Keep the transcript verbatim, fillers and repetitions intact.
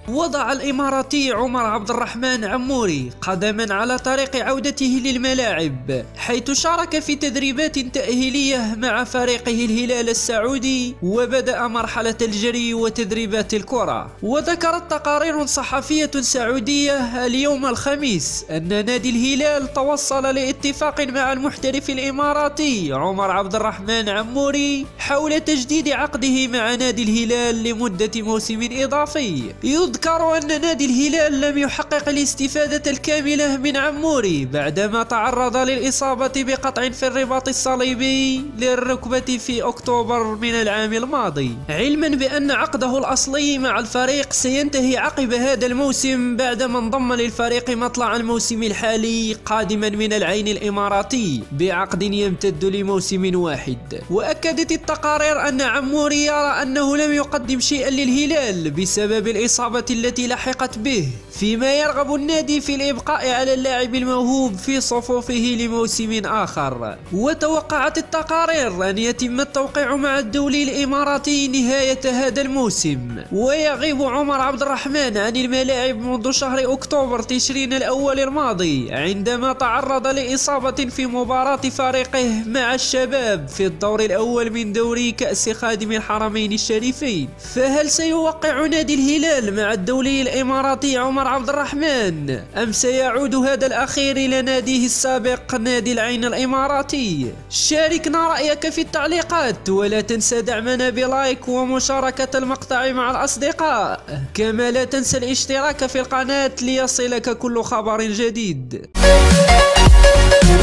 وضع الإماراتي عمر عبد الرحمن عموري قدما على طريق عودته للملاعب، حيث شارك في تدريبات تأهيلية مع فريقه الهلال السعودي، وبدأ مرحلة الجري وتدريبات الكرة. وذكرت تقارير صحفية سعودية اليوم الخميس أن نادي الهلال توصل لاتفاق مع المحترف الإماراتي عمر عبد الرحمن عموري حول تجديد عقده مع نادي الهلال لمدة موسم إضافي. يذكر أن نادي الهلال لم يحقق الاستفادة الكاملة من عموري بعدما تعرض للإصابة بقطع في الرباط الصليبي للركبة في أكتوبر من العام الماضي، علما بأن عقده الأصلي مع الفريق سينتهي عقب هذا الموسم بعدما انضم للفريق مطلع الموسم الحالي قادما من العين الإماراتي بعقد يمتد لموسم واحد. وأكدت التقارير أن عموري يرى أنه لم يقدم شيئا للهلال بسبب الإصابة التي لحقت به، فيما يرغب النادي في الإبقاء على اللاعب الموهوب في صفوفه لموسم آخر. وتوقعت التقارير أن يتم التوقيع مع الدولي الإماراتي نهاية هذا الموسم، ويغيب عمر عبد الرحمن عن الملاعب منذ شهر أكتوبر تشرين الأول الماضي عندما تعرض لإصابة في مباراة فريقه مع الشباب في الدور الأول من دوري كأس خادم الحرمين الشريفين. فهل سيوقع نادي الهلال مع الدولي الإماراتي عمر عبد الرحمن أم سيعود هذا الأخير إلى ناديه السابق نادي العين الإماراتي؟ شاركنا رأيك في التعليقات، ولا تنسى دعمنا بلايك ومشاركة المقطع مع الأصدقاء، كما لا تنسى الاشتراك في القناة ليصلك كل خبر جديد.